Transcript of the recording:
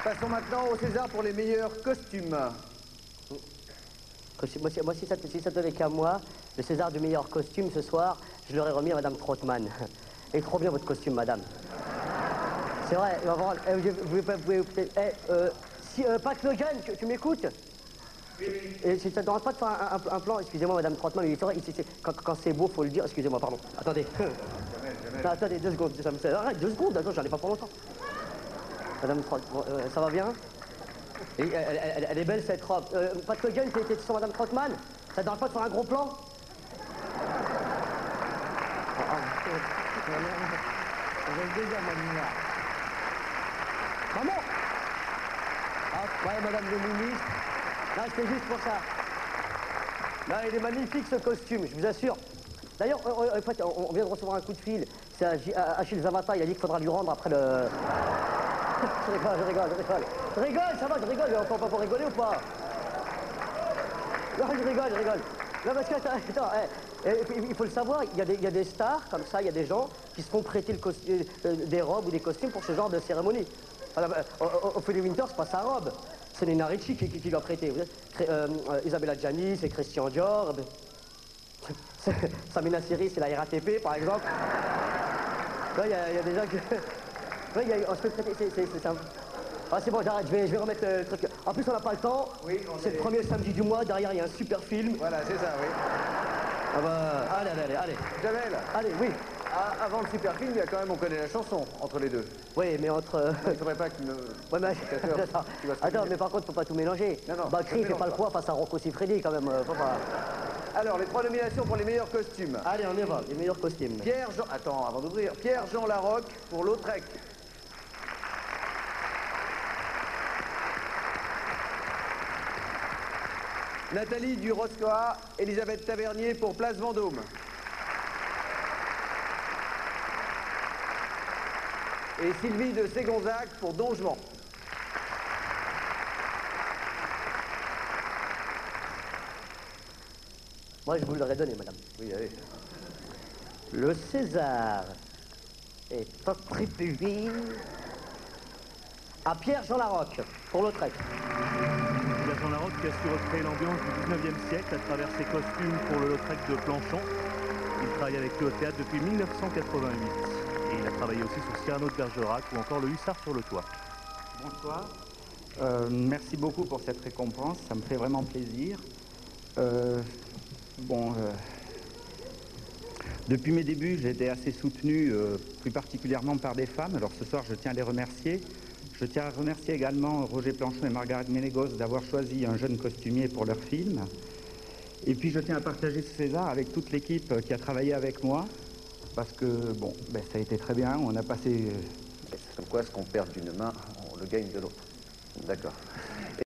Passons maintenant au César pour les meilleurs costumes. Moi, si ça tenait qu'à moi, le César du meilleur costume ce soir, je l'aurais remis à Madame Trottmann. Il est trop bien votre costume, madame. C'est vrai, Pat Logan, tu m'écoutes? Oui. Et ça ne dérange pas de faire un plan, excusez-moi, Madame Trottmann, mais c'est vrai, quand c'est beau, faut le dire, excusez-moi, pardon. Attendez. Jamais. Non, attendez, 2 secondes, arrête, 2 secondes, attends, j'en ai pas pour longtemps. Madame Trottmann, ça va bien? Et elle est belle cette robe. Pat Logan, t'es sur Madame Trottmann? Ça ne dérange pas de faire un gros plan? Maman! Ah, ouais, Madame le ministre. Non, c'était juste pour ça. Non, il est magnifique ce costume, je vous assure. D'ailleurs, en fait, on vient de recevoir un coup de fil. C'est Achille Zavata, il a dit qu'il faudra lui rendre après le... Je rigole, ça va, je rigole. On peut pas rigoler ou pas? Non, je rigole. Non, parce que, attends, il faut le savoir, il y a des stars, comme ça, il y a des gens qui se font prêter des robes ou des costumes pour ce genre de cérémonie. Ophélie Winter, c'est pas sa robe. C'est Nina Ricci qui l'a prêté. Isabella Gianni, c'est Christian Dior. Samina Seri, c'est la RATP, par exemple. Il y a des gens qui... on se fait prêter, c'est simple. Ah, c'est bon, j'arrête, je vais remettre le truc. En plus, on n'a pas le temps. Oui, c'est le premier samedi du mois, derrière, il y a un super film. Voilà, c'est ça, oui. Ah bah, allez. Jamel. Allez, oui. Avant le super film, il y a quand même On connaît la chanson, entre les deux. Oui, mais entre... Il ne faudrait pas que... Ouais, mais... Attends, mais par contre, faut pas tout mélanger. Non, Bakri fait pas le poids face à Rocco Siffredi, quand même. Faut pas... Alors, les 3 nominations pour les meilleurs costumes. Allez, on y va, les meilleurs costumes. Attends, avant d'ouvrir. Pierre-Jean Larocque pour Lautrec. Nathalie Duroscoa, Elisabeth Tavernier pour Place Vendôme. Et Sylvie de Ségonzac pour Don Juan. Moi, je vous l'aurais donné, madame. Oui, allez. Le César est attribué à Pierre-Jean Larocque pour Lautrec. Pierre-Jean Larocque qui a su recréer l'ambiance du 19e siècle à travers ses costumes pour le Lautrec de Planchon. Il travaille avec lui au théâtre depuis 1988. Et il a travaillé aussi sur Cyrano de Bergerac ou encore Le Hussard sur le toit. Bonsoir. Merci beaucoup pour cette récompense, ça me fait vraiment plaisir. Depuis mes débuts, j'ai été assez soutenu, plus particulièrement par des femmes. Alors ce soir, je tiens à les remercier. Je tiens à remercier également Roger Planchon et Margaret Ménégos d'avoir choisi un jeune costumier pour leur film. Et puis je tiens à partager ce César avec toute l'équipe qui a travaillé avec moi. Parce que, ça a été très bien. On a passé... C'est comme quoi, ce qu'on perd d'une main, on le gagne de l'autre. D'accord.